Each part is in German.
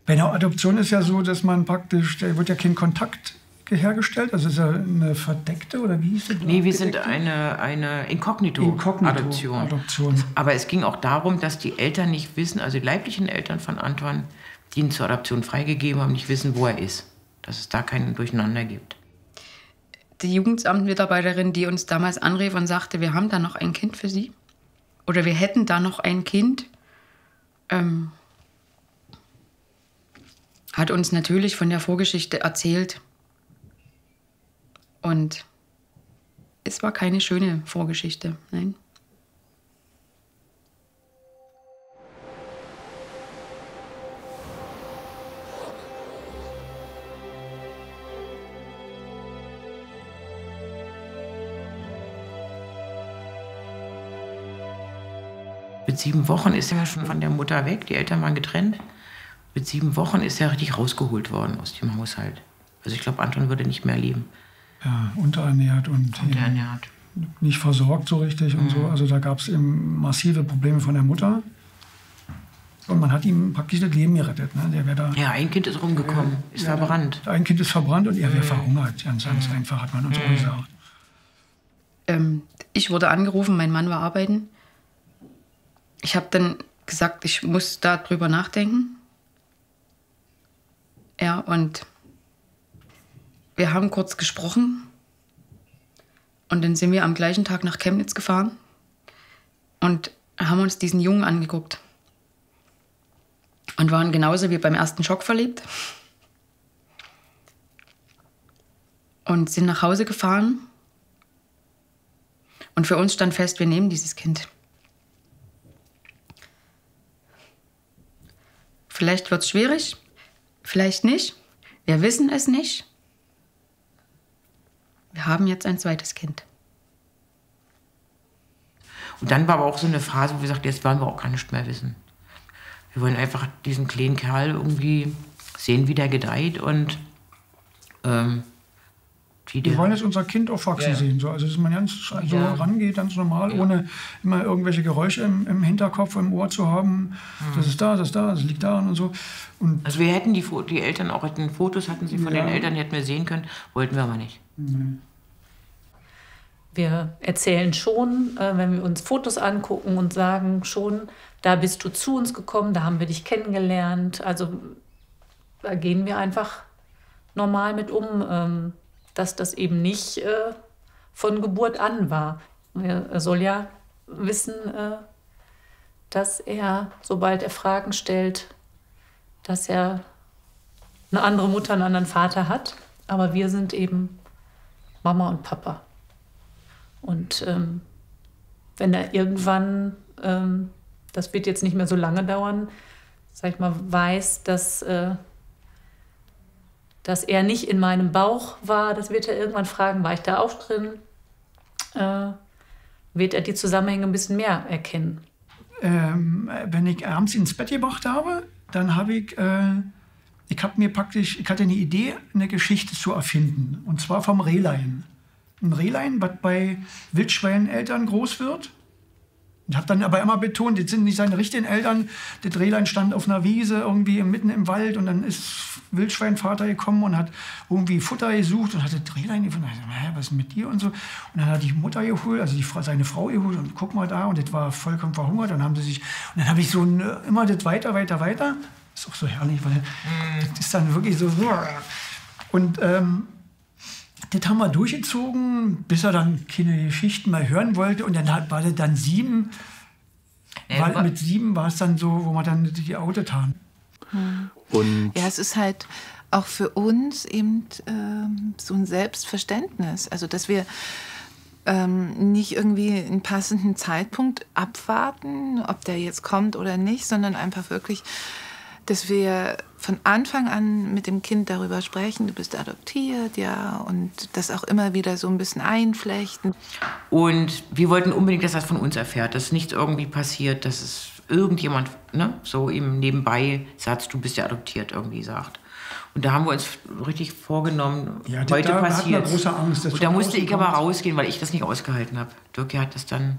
Bei einer Adoption ist ja so, dass man praktisch, da wird ja kein Kontakt hergestellt. Also ist ja eine verdeckte, oder wie hieß das? Nee, wir sind eine Inkognito-Adoption. Aber es ging auch darum, dass die Eltern nicht wissen, also die leiblichen Eltern von Anton, die ihn zur Adoption freigegeben haben, nicht wissen, wo er ist. Dass es da kein Durcheinander gibt. Die Jugendamtmitarbeiterin, die uns damals anrief und sagte, wir haben da noch ein Kind für Sie. Oder wir hätten da noch ein Kind. Hat uns natürlich von der Vorgeschichte erzählt. Und es war keine schöne Vorgeschichte, nein. Mit 7 Wochen ist er schon von der Mutter weg, die Eltern waren getrennt. Mit 7 Wochen ist er richtig rausgeholt worden aus dem Haushalt. Also ich glaube, Anton würde nicht mehr leben. Ja, unterernährt und nicht versorgt so richtig und so. Also da gab es eben massive Probleme von der Mutter. Und man hat ihm praktisch das Leben gerettet. Ne? Der da, ja, ein Kind ist rumgekommen, ist verbrannt. Ein Kind ist verbrannt und er wäre verhungert. Ganz einfach, hat man uns auch gesagt. Ich wurde angerufen, mein Mann war arbeiten. Ich habe dann gesagt, ich muss da drüber nachdenken. Ja, und wir haben kurz gesprochen. Und dann sind wir am gleichen Tag nach Chemnitz gefahren und haben uns diesen Jungen angeguckt. Und waren genauso wie beim ersten Schock verliebt. Und sind nach Hause gefahren. Und für uns stand fest, wir nehmen dieses Kind. Vielleicht wird es schwierig, vielleicht nicht. Wir wissen es nicht. Wir haben jetzt ein zweites Kind. Und dann war aber auch so eine Phase, wo wir sagten, jetzt wollen wir auch gar nicht mehr wissen. Wir wollen einfach diesen kleinen Kerl irgendwie sehen, wie der gedeiht und wir wollen jetzt unser Kind aufwachsen sehen. So. Also dass man ganz so rangeht, ganz normal, ohne immer irgendwelche Geräusche im Hinterkopf, im Ohr zu haben. Das ist da, das liegt da und so. Und also wir hätten die Eltern auch, Fotos hatten sie von den Eltern, die hätten wir sehen können, wollten wir aber nicht. Wir erzählen schon, wenn wir uns Fotos angucken und sagen schon, da bist du zu uns gekommen, da haben wir dich kennengelernt. Also da gehen wir einfach normal mit um, dass das eben nicht von Geburt an war. Er soll ja wissen, dass er, sobald er Fragen stellt, dass er eine andere Mutter, einen anderen Vater hat. Aber wir sind eben Mama und Papa. Und wenn er irgendwann, das wird jetzt nicht mehr so lange dauern, sag ich mal, weiß, dass er nicht in meinem Bauch war, das wird er irgendwann fragen, war ich da auch drin? Wird er die Zusammenhänge ein bisschen mehr erkennen. Wenn ich abends ins Bett gebracht habe, dann habe ich hatte eine Idee, eine Geschichte zu erfinden. Und zwar vom Rehlein. Ein Rehlein, was bei Wildschweineltern groß wird. Ich habe dann aber immer betont, das sind nicht seine richtigen Eltern. Das Rehlein stand auf einer Wiese irgendwie mitten im Wald und dann ist Wildschweinvater gekommen und hat irgendwie Futter gesucht und hat das Rehlein gefunden. Ich dachte, was ist mit dir und so. Und dann hat die Mutter geholt, also seine Frau geholt und guck mal da und das war vollkommen verhungert. Und dann habe ich so immer das weiter. Das ist auch so herrlich, weil das ist dann wirklich so. Und das haben wir durchgezogen, bis er dann keine Geschichten mehr hören wollte. Und dann war das dann 7. Mit 7 war es dann so, wo wir dann die outet haben. Und ja, es ist halt auch für uns eben so ein Selbstverständnis. Also, dass wir nicht irgendwie einen passenden Zeitpunkt abwarten, ob der jetzt kommt oder nicht, sondern einfach wirklich, dass wir von Anfang an mit dem Kind darüber sprechen, du bist adoptiert, ja, und das auch immer wieder so ein bisschen einflechten. Und wir wollten unbedingt, dass er von uns erfährt, dass nichts irgendwie passiert, dass es irgendjemand, so ihm nebenbei Satz, du bist ja adoptiert, irgendwie sagt. Und da haben wir uns richtig vorgenommen, heute passiert. Da hatten wir große Angst. Und da musste ich aber rausgehen, weil ich das nicht ausgehalten habe. Dirk hat das dann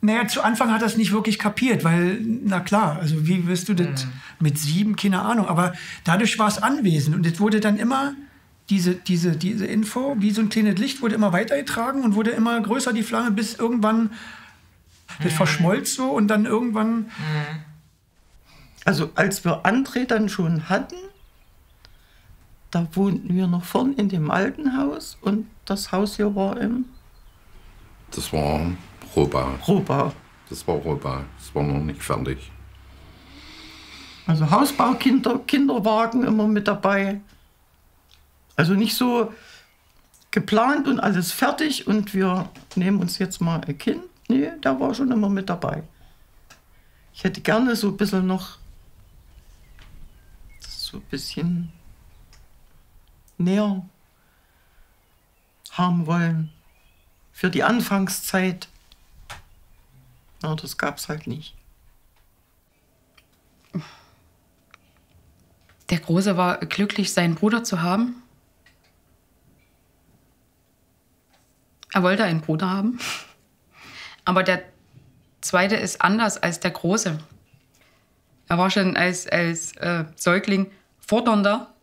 Naja, zu Anfang hat er es nicht wirklich kapiert, weil, na klar, also wie wirst du das mit 7, keine Ahnung. Aber dadurch war es anwesend und es wurde dann immer, diese Info, wie so ein kleines Licht, wurde immer weitergetragen und wurde immer größer, die Flamme, bis irgendwann das verschmolz so und dann irgendwann... Also als wir André dann schon hatten, da wohnten wir noch vorn in dem alten Haus und das Haus hier war im... Das war Rohbau. Rohbau. Das war Rohbau. Das war noch nicht fertig. Also Hausbau, Kinderwagen immer mit dabei. Also nicht so geplant und alles fertig und wir nehmen uns jetzt mal ein Kind. Nee, der war schon immer mit dabei. Ich hätte gerne so ein bisschen noch so ein bisschen näher haben wollen. Für die Anfangszeit. Ja, das gab's halt nicht. Der Große war glücklich, seinen Bruder zu haben. Er wollte einen Bruder haben. Aber der Zweite ist anders als der Große. Er war schon als Säugling fordernder.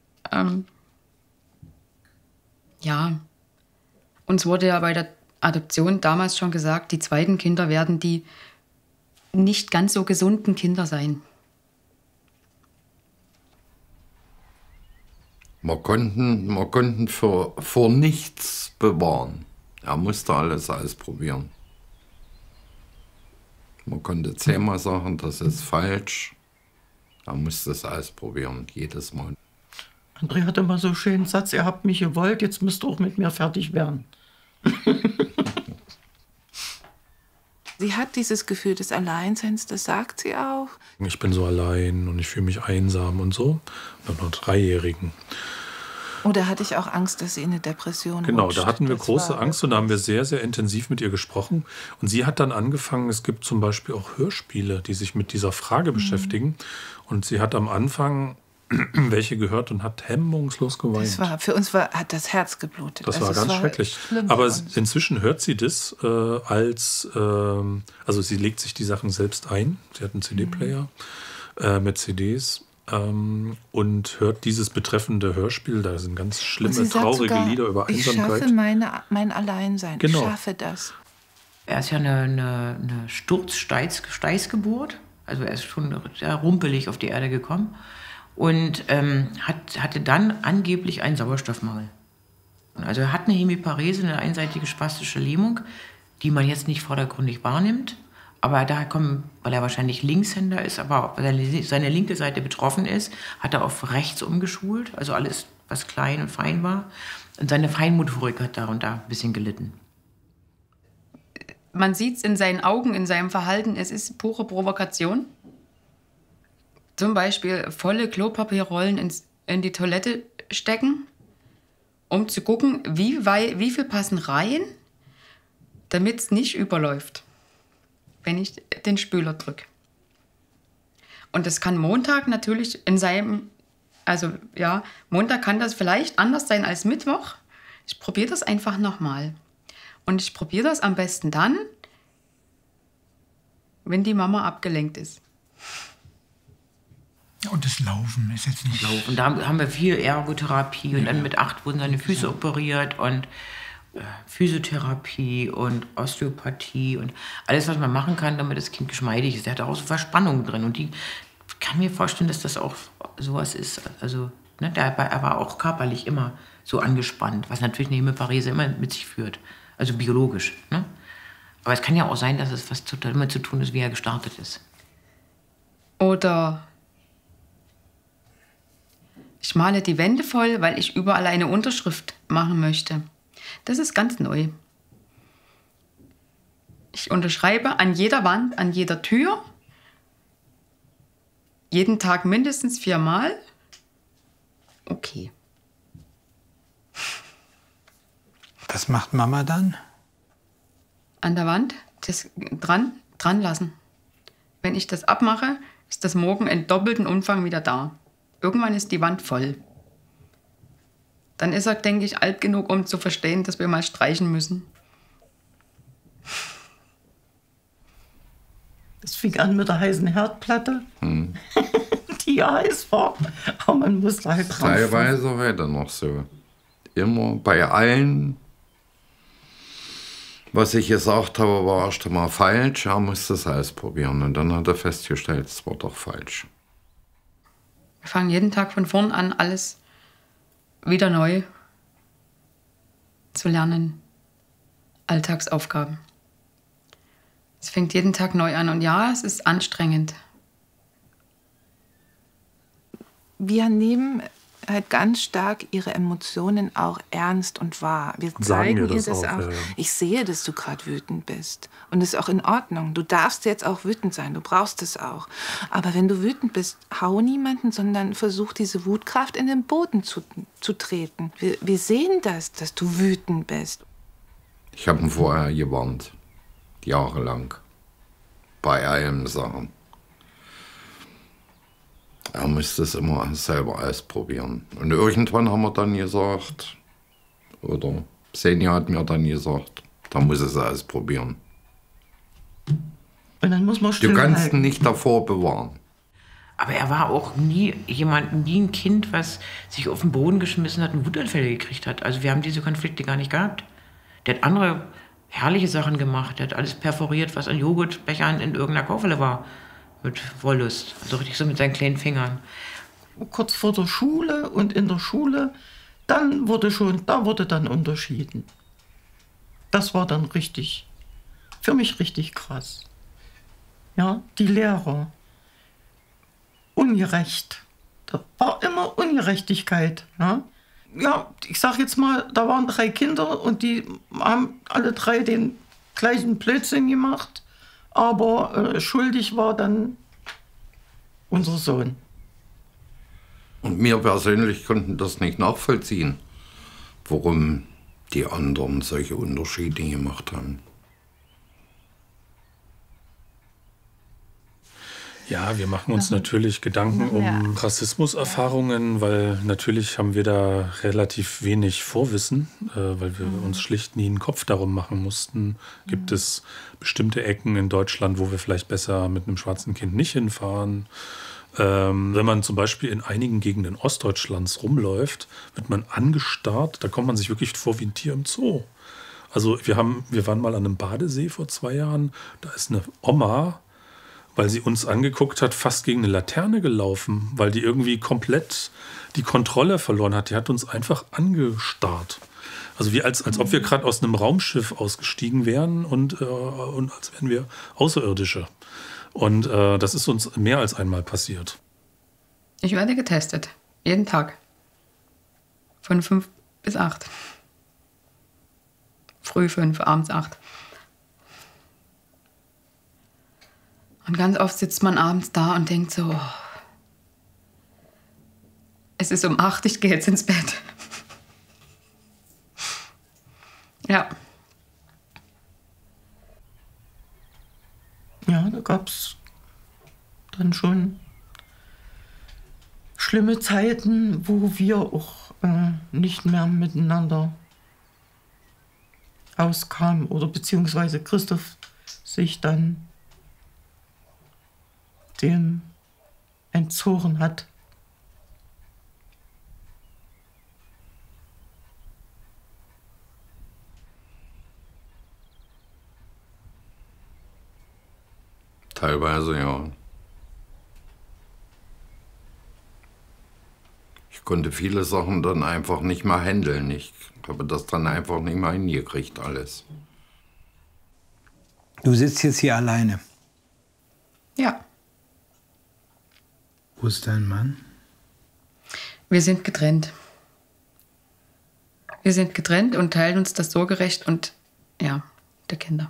Ja. Uns wurde ja bei der Adoption damals schon gesagt, die zweiten Kinder werden die nicht ganz so gesunden Kinder sein. Wir konnten vor nichts bewahren. Er musste alles ausprobieren. Man konnte 10-mal sagen, das ist falsch. Er musste es ausprobieren, jedes Mal. André hatte immer so einen schönen Satz, ihr habt mich gewollt, jetzt müsst ihr auch mit mir fertig werden. Sie hat dieses Gefühl des Alleinseins, das sagt sie auch. Ich bin so allein und ich fühle mich einsam und so. Und noch 3-Jährigen. Oder hatte ich auch Angst, dass sie in eine Depression Genau, rutscht? da hatten wir große Angst und da haben wir sehr, sehr intensiv mit ihr gesprochen. Und sie hat dann angefangen, es gibt zum Beispiel auch Hörspiele, die sich mit dieser Frage beschäftigen. Und sie hat am Anfang welche gehört und hat hemmungslos geweint. Für uns hat das Herz geblutet. Das war ganz schrecklich. Aber inzwischen hört sie das also sie legt sich die Sachen selbst ein. Sie hat einen CD-Player mit CDs. Und hört dieses betreffende Hörspiel. Da sind ganz schlimme, traurige Lieder über Einsamkeit. Ich schaffe mein Alleinsein. Genau. Ich schaffe das. Er ist ja eine Sturzsteißgeburt. Also er ist schon sehr rumpelig auf die Erde gekommen. Und hatte dann angeblich einen Sauerstoffmangel. Also er hat eine Hemiparese, eine einseitige spastische Lähmung, die man jetzt nicht vordergründig wahrnimmt. Aber daher kommen, weil er wahrscheinlich Linkshänder ist, aber weil seine linke Seite betroffen ist, hat er auf rechts umgeschult. Also alles, was klein und fein war. Und seine Feinmotorik hat darunter ein bisschen gelitten. Man sieht es in seinen Augen, in seinem Verhalten, es ist pure Provokation. Zum Beispiel volle Klopapierrollen in die Toilette stecken, um zu gucken, wie viel passen rein, damit es nicht überläuft, wenn ich den Spüler drücke. Und das kann Montag natürlich Montag kann das vielleicht anders sein als Mittwoch. Ich probiere das einfach nochmal. Und ich probiere das am besten dann, wenn die Mama abgelenkt ist. Und das Laufen ist jetzt nicht... Laufen, da haben wir viel Ergotherapie und dann mit 8 wurden seine Füße operiert und Physiotherapie und Osteopathie und alles, was man machen kann, damit das Kind geschmeidig ist. Der hat auch so Verspannungen drin und die kann mir vorstellen, dass das auch sowas ist. Also, er war auch körperlich immer so angespannt, was natürlich eine Hemiparese immer mit sich führt. Also biologisch. Ne? Aber es kann ja auch sein, dass es was damit zu tun ist, wie er gestartet ist. Oder ich male die Wände voll, weil ich überall eine Unterschrift machen möchte. Das ist ganz neu. Ich unterschreibe an jeder Wand, an jeder Tür, jeden Tag mindestens 4-mal. Okay. Was macht Mama dann? An der Wand das dran lassen. Wenn ich das abmache, ist das morgen in doppelten Umfang wieder da. Irgendwann ist die Wand voll. Dann ist er, denke ich, alt genug, um zu verstehen, dass wir mal streichen müssen. Das fing an mit der heißen Herdplatte, die ja heiß war. Aber man musste halt drauf. Teilweise heute noch so. Immer bei allen, was ich gesagt habe, war erst einmal falsch. Er musste es ausprobieren. Und dann hat er festgestellt, es war doch falsch. Wir fangen jeden Tag von vorn an, alles wieder neu zu lernen. Alltagsaufgaben. Es fängt jeden Tag neu an und ja, es ist anstrengend. Wir nehmen halt ganz stark ihre Emotionen auch ernst und wahr. Wir zeigen ihr das auch. Ja. Ich sehe, dass du gerade wütend bist. Und das ist auch in Ordnung. Du darfst jetzt auch wütend sein. Du brauchst es auch. Aber wenn du wütend bist, hau niemanden, sondern versuch, diese Wutkraft in den Boden zu treten. Wir sehen das, dass du wütend bist. Ich habe ihn vorher gewarnt. Jahrelang. Bei allen Sachen. Er müsste es immer selber ausprobieren. Und irgendwann haben wir dann gesagt, oder Senja hat mir dann gesagt, da muss es ausprobieren. Und dann muss man still Du kannst halten. ihn nicht davor bewahren. Aber er war auch nie ein Kind, was sich auf den Boden geschmissen hat und Wutanfälle gekriegt hat. Also wir haben diese Konflikte gar nicht gehabt. Der hat andere herrliche Sachen gemacht. Der hat alles perforiert, was an Joghurtbechern in irgendeiner Kaufhalle war. Mit Wollust. Also richtig so mit seinen kleinen Fingern. Kurz vor der Schule und in der Schule, da wurde dann unterschieden. Das war dann für mich richtig krass. Ja, die Lehrer. Ungerecht. Da war immer Ungerechtigkeit. Ja, ich sag jetzt mal, da waren 3 Kinder und die haben alle 3 den gleichen Blödsinn gemacht. Aber schuldig war dann unser Sohn. Und wir persönlich konnten das nicht nachvollziehen, warum die anderen solche Unterschiede gemacht haben. Ja, wir machen uns natürlich Gedanken um Rassismuserfahrungen, weil natürlich haben wir da relativ wenig Vorwissen, weil wir uns schlicht nie einen Kopf darum machen mussten. Gibt es bestimmte Ecken in Deutschland, wo wir vielleicht besser mit einem schwarzen Kind nicht hinfahren? Wenn man zum Beispiel in einigen Gegenden Ostdeutschlands rumläuft, wird man angestarrt, da kommt man sich wirklich vor wie ein Tier im Zoo. Also wir waren mal an einem Badesee vor 2 Jahren, da ist eine Oma, weil sie uns angeguckt hat, fast gegen eine Laterne gelaufen, weil die irgendwie komplett die Kontrolle verloren hat. Die hat uns einfach angestarrt. Also wie als ob wir gerade aus einem Raumschiff ausgestiegen wären und als wären wir Außerirdische. Und das ist uns mehr als einmal passiert. Ich werde getestet. Jeden Tag. Von 5 bis 8. Früh 5, abends 8. Und ganz oft sitzt man abends da und denkt so, es ist um 8, ich gehe jetzt ins Bett. Ja. Ja, da gab es dann schon schlimme Zeiten, wo wir auch nicht mehr miteinander auskamen oder beziehungsweise Christoph sich dann dem entzogen hat. Teilweise, ja. Ich konnte viele Sachen dann einfach nicht mehr handeln. Ich habe das dann einfach nicht mehr hingekriegt, alles. Du sitzt jetzt hier alleine. Ja. Wo ist dein Mann? Wir sind getrennt. Wir sind getrennt und teilen uns das Sorgerecht und, ja, der Kinder.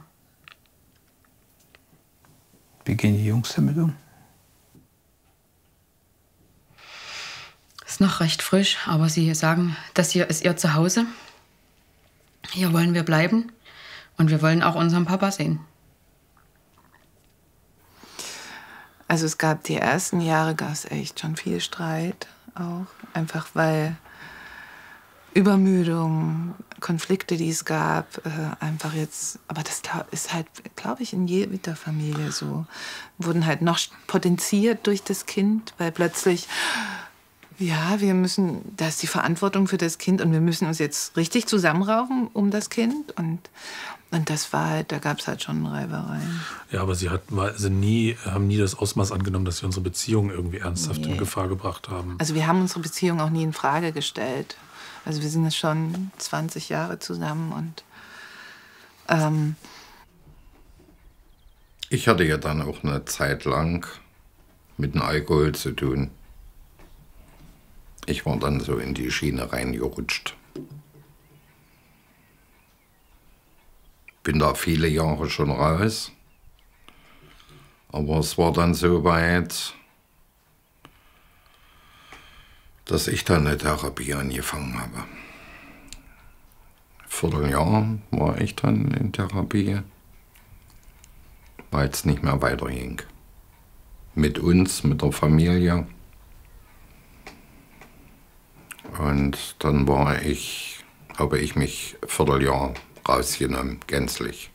Wie gehen die Jungs damit um? Ist noch recht frisch, aber sie sagen, das hier ist ihr Zuhause. Hier wollen wir bleiben und wir wollen auch unseren Papa sehen. Also es gab die ersten Jahre, gab es echt schon viel Streit auch. Einfach weil Übermüdung, Konflikte, die es gab, einfach jetzt, aber das ist halt, glaube ich, in jeder Familie so, wurden halt noch potenziert durch das Kind, weil plötzlich, ja, da ist die Verantwortung für das Kind und wir müssen uns jetzt richtig zusammenraufen um das Kind und das war halt, da gab es halt schon Reibereien. Ja, aber sie haben nie das Ausmaß angenommen, dass sie unsere Beziehung irgendwie ernsthaft in Gefahr gebracht haben. Also wir haben unsere Beziehung auch nie in Frage gestellt. Also wir sind jetzt schon 20 Jahre zusammen und ich hatte ja dann auch eine Zeit lang mit dem Alkohol zu tun. Ich war dann so in die Schiene reingerutscht. Bin da viele Jahre schon raus. Aber es war dann so weit, dass ich dann eine Therapie angefangen habe. Vierteljahr war ich dann in Therapie, weil es nicht mehr weiterging. Mit uns, mit der Familie. Und dann habe ich mich Vierteljahr rausgenommen, gänzlich.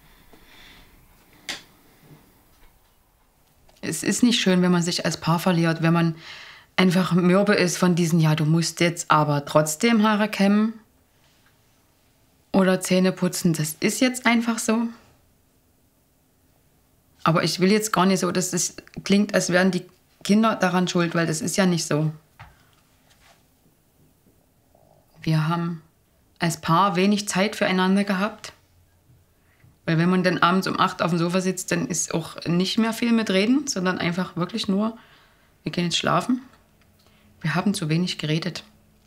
Es ist nicht schön, wenn man sich als Paar verliert, wenn man einfach mürbe ist von diesen, ja, du musst jetzt aber trotzdem Haare kämmen oder Zähne putzen. Das ist jetzt einfach so. Aber ich will jetzt gar nicht so, dass es klingt, als wären die Kinder daran schuld, weil das ist ja nicht so. Wir haben als Paar wenig Zeit füreinander gehabt. Weil wenn man dann abends um 8 auf dem Sofa sitzt, dann ist auch nicht mehr viel mit Reden, sondern einfach wirklich nur, wir gehen jetzt schlafen. Wir haben zu wenig geredet.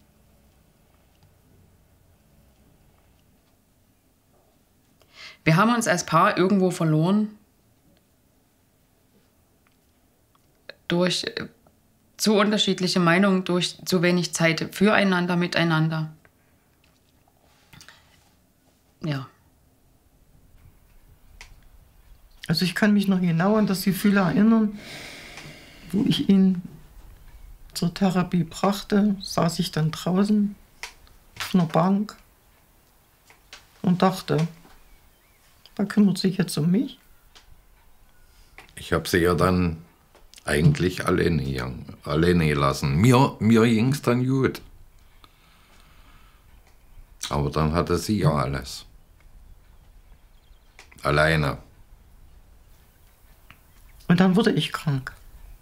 Wir haben uns als Paar irgendwo verloren durch zu unterschiedliche Meinungen, durch zu wenig Zeit füreinander, miteinander. Ja. Also ich kann mich noch genau an das Gefühl erinnern, wo ich ihn zur Therapie brachte, saß ich dann draußen auf einer Bank und dachte, wer kümmert sich jetzt um mich? Ich habe sie ja dann eigentlich alleine gelassen. Mir ging es dann gut. Aber dann hatte sie ja alles. Alleine. Und dann wurde ich krank.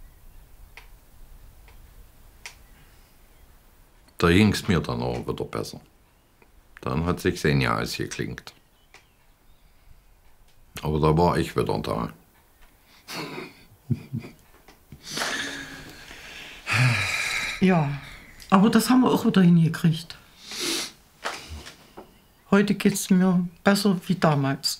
Da ging es mir dann auch wieder besser. Dann hat sich Senja ausgeklingt. Aber da war ich wieder da. Ja, aber das haben wir auch wieder hingekriegt. Heute geht es mir besser wie damals.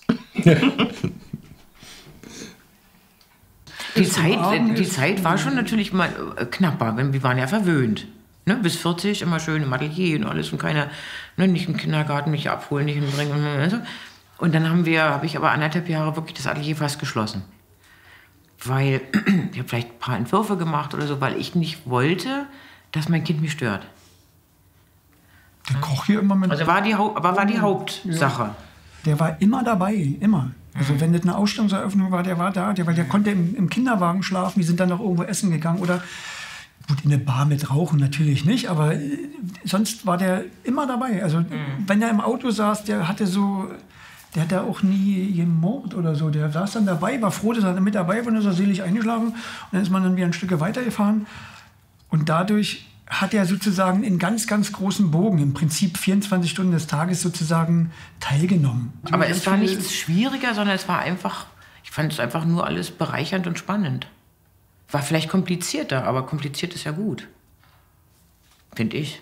Die Zeit war schon natürlich mal knapper. Wir waren ja verwöhnt. Ne? Bis 40 immer schön im Atelier und alles und keiner, nicht im Kindergarten, mich abholen, nicht hinbringen. Und dann habe ich aber 1,5 Jahre wirklich das Atelier fast geschlossen. Weil ich habe vielleicht ein paar Entwürfe gemacht oder so, weil ich nicht wollte, dass mein Kind mich stört. Der Koch hier immer mit. Also war die Hauptsache. Ja. Der war immer dabei, immer. Also wenn das eine Ausstellungseröffnung war, der war da, weil der konnte im Kinderwagen schlafen, wir sind dann noch irgendwo essen gegangen oder gut, in eine Bar mit Rauchen natürlich nicht, aber sonst war der immer dabei. Also wenn er im Auto saß, der hat da auch nie gemordet oder so. Der saß dann dabei, war froh, dass er mit dabei war und ist er selig eingeschlafen. Und dann ist man dann wieder ein Stück weitergefahren. Und dadurch hat er sozusagen in ganz, ganz großen Bogen, im Prinzip 24 Stunden des Tages sozusagen teilgenommen. Aber es war nichts schwieriger, sondern es war einfach, ich fand es einfach nur alles bereichernd und spannend. War vielleicht komplizierter, aber kompliziert ist ja gut. Finde ich.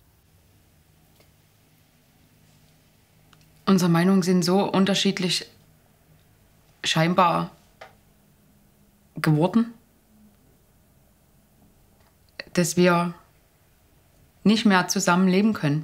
Unsere Meinungen sind so unterschiedlich scheinbar geworden, dass wir nicht mehr zusammen leben können.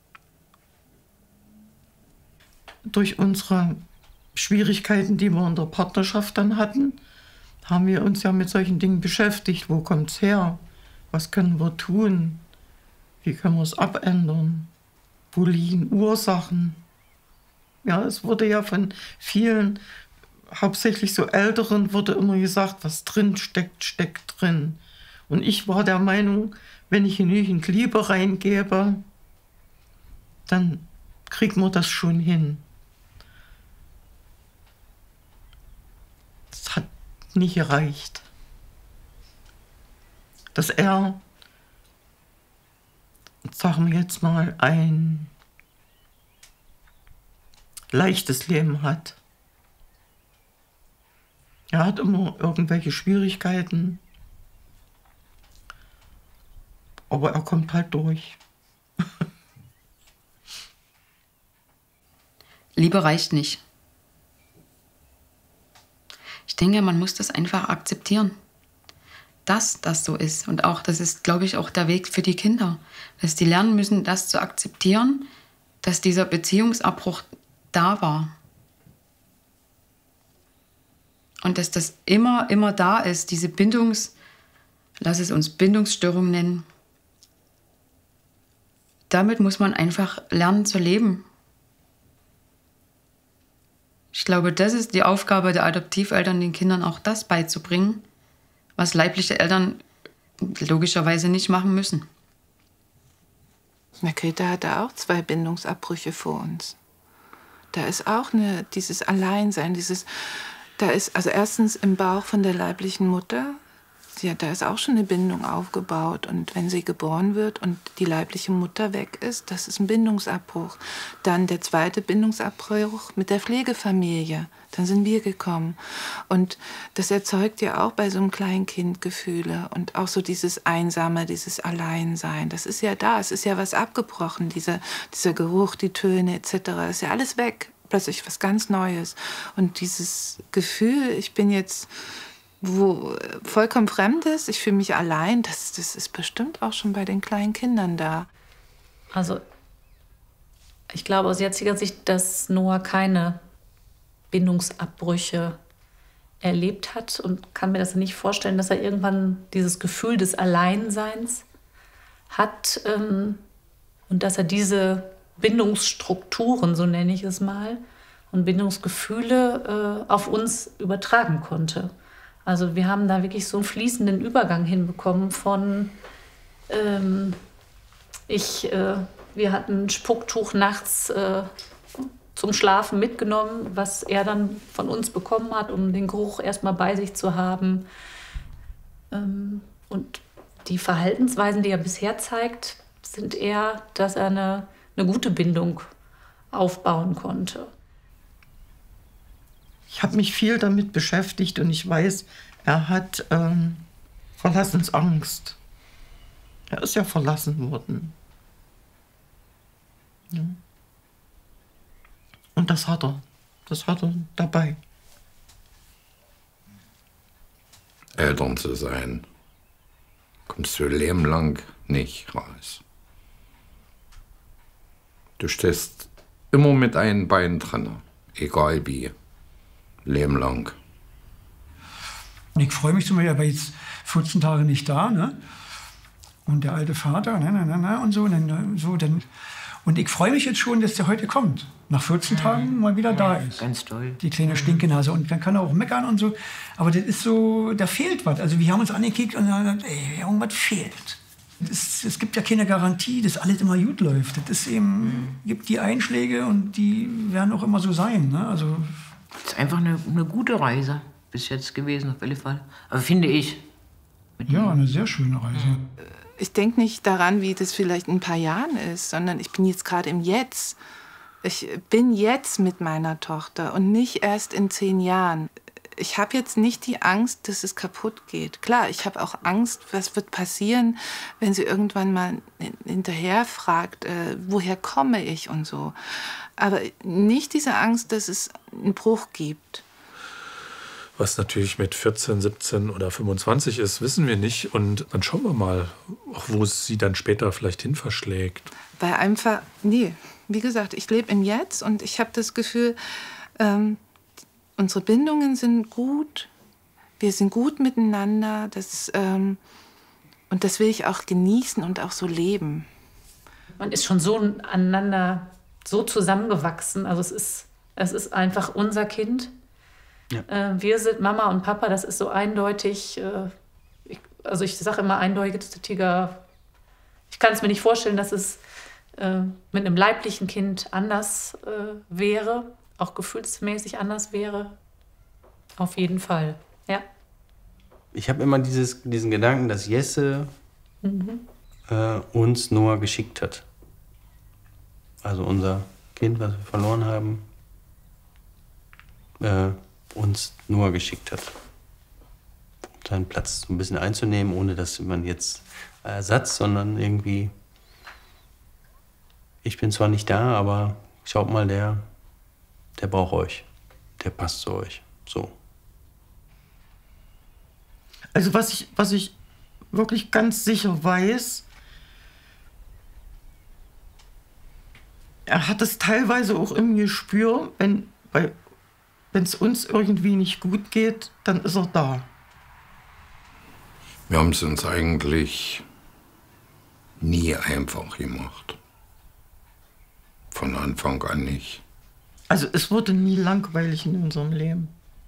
Durch unsere Schwierigkeiten, die wir in der Partnerschaft dann hatten, haben wir uns ja mit solchen Dingen beschäftigt. Wo kommt es her? Was können wir tun? Wie können wir es abändern? Wo liegen Ursachen? Ja, es wurde ja von vielen, hauptsächlich so Älteren, wurde immer gesagt, was drin steckt, steckt drin. Und ich war der Meinung, wenn ich genügend Liebe reingebe, dann kriegt man das schon hin. Das hat nicht gereicht. Dass er, sagen wir jetzt mal, ein leichtes Leben hat. Er hat immer irgendwelche Schwierigkeiten, aber er kommt halt durch. Liebe reicht nicht. Ich denke, man muss das einfach akzeptieren, dass das so ist. Und auch, das ist, glaube ich, auch der Weg für die Kinder. Dass die lernen müssen, das zu akzeptieren, dass dieser Beziehungsabbruch da war. Und dass das immer da ist, diese lass es uns Bindungsstörung nennen. Damit muss man einfach lernen zu leben. Ich glaube, das ist die Aufgabe der Adoptiveltern, den Kindern auch das beizubringen, was leibliche Eltern logischerweise nicht machen müssen. Greta hatte auch 2 Bindungsabbrüche vor uns. Da ist auch dieses Alleinsein, da ist also erstens im Bauch von der leiblichen Mutter, da ist auch schon eine Bindung aufgebaut. Und wenn sie geboren wird und die leibliche Mutter weg ist, das ist ein Bindungsabbruch. Dann der zweite Bindungsabbruch mit der Pflegefamilie. Dann sind wir gekommen. Und das erzeugt ja auch bei so einem kleinen Kind Gefühle. Und auch so dieses Einsame, dieses Alleinsein. Das ist ja da, es ist ja was abgebrochen. Dieser Geruch, die Töne etc. ist ja alles weg. Plötzlich was ganz Neues. Und dieses Gefühl, ich bin jetzt wo vollkommen Fremdes, ich fühle mich allein, das ist bestimmt auch schon bei den kleinen Kindern da. Also ich glaube aus jetziger Sicht, dass Noah keine Bindungsabbrüche erlebt hat und kann mir das nicht vorstellen, dass er irgendwann dieses Gefühl des Alleinseins hat und dass er diese Bindungsstrukturen, so nenne ich es mal, und Bindungsgefühle auf uns übertragen konnte. Also wir haben da wirklich so einen fließenden Übergang hinbekommen von wir hatten ein Spucktuch nachts zum Schlafen mitgenommen, was er dann von uns bekommen hat, um den Geruch erstmal bei sich zu haben. Und die Verhaltensweisen, die er bisher zeigt, sind eher, dass er eine gute Bindung aufbauen konnte. Ich habe mich viel damit beschäftigt und ich weiß, er hat Verlassensangst. Er ist ja verlassen worden. Ja. Und das hat er dabei. Eltern zu sein, kommst du Leben lang nicht raus. Du stehst immer mit einem Bein dran, egal wie. Leben lang. Und ich freue mich zum Beispiel, er war jetzt 14 Tage nicht da, ne? Und der alte Vater, und so, und ich freue mich jetzt schon, dass der heute kommt. Nach 14 Tagen mal wieder da ist. Ganz toll. Die kleine Stinkenase. Und dann kann er auch meckern und so. Aber das ist so, da fehlt was. Also wir haben uns angekickt und haben gesagt, ey, irgendwas fehlt. Es gibt ja keine Garantie, dass alles immer gut läuft. Das ist eben, gibt die Einschläge und die werden auch immer so sein. Ne? Also das ist einfach eine gute Reise bis jetzt gewesen, auf alle Fälle. Aber finde ich. Ja, eine sehr schöne Reise. Ich denke nicht daran, wie das vielleicht in ein paar Jahren ist, sondern ich bin jetzt gerade im Jetzt. Ich bin jetzt mit meiner Tochter und nicht erst in 10 Jahren. Ich habe jetzt nicht die Angst, dass es kaputt geht. Klar, ich habe auch Angst, was wird passieren, wenn sie irgendwann mal hinterher fragt, woher komme ich und so. Aber nicht diese Angst, dass es einen Bruch gibt. Was natürlich mit 14, 17 oder 25 ist, wissen wir nicht. Und dann schauen wir mal, auch wo es sie dann später vielleicht hin verschlägt. Weil einfach, nee, wie gesagt, ich lebe im Jetzt und ich habe das Gefühl, unsere Bindungen sind gut, wir sind gut miteinander. Und das will ich auch genießen und auch so leben. man ist schon so aneinander so zusammengewachsen. Also es ist einfach unser Kind. Ja. Wir sind Mama und Papa, das ist so eindeutig. Ich sage immer eindeutiger. Ich kann es mir nicht vorstellen, dass es mit einem leiblichen Kind anders wäre, auch gefühlsmäßig anders wäre. Auf jeden Fall, ja. Ich habe immer diesen Gedanken, dass Jesse uns Noah geschickt hat. Also unser Kind, was wir verloren haben, uns Noah geschickt hat. Um seinen Platz so ein bisschen einzunehmen, ohne dass man jetzt Ersatz, sondern irgendwie, ich bin zwar nicht da, aber schaut mal, der braucht euch. Der passt zu euch. So. Also was ich wirklich ganz sicher weiß, er hat es teilweise auch im Gespür, wenn es uns irgendwie nicht gut geht, dann ist er da. Wir haben es uns eigentlich nie einfach gemacht. Von Anfang an nicht. Also es wurde nie langweilig in unserem Leben.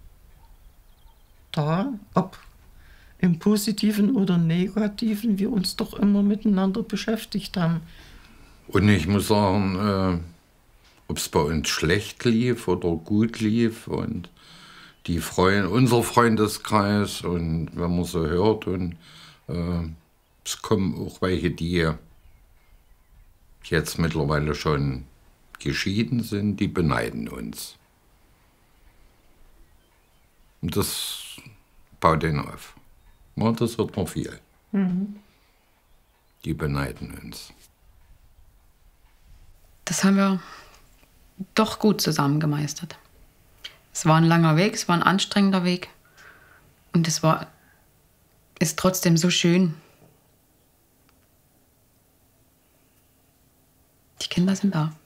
Da, ob im Positiven oder Negativen, wir uns doch immer miteinander beschäftigt haben. Und ich muss sagen, ob es bei uns schlecht lief oder gut lief und unser Freundeskreis und wenn man so hört und es kommen auch welche, die jetzt mittlerweile schon geschieden sind, die beneiden uns. Und das baut den auf. Ja, das wird noch viel. Mhm. Die beneiden uns. Das haben wir doch gut zusammen gemeistert. Es war ein langer Weg, es war ein anstrengender Weg. Und ist trotzdem so schön. Die Kinder sind da.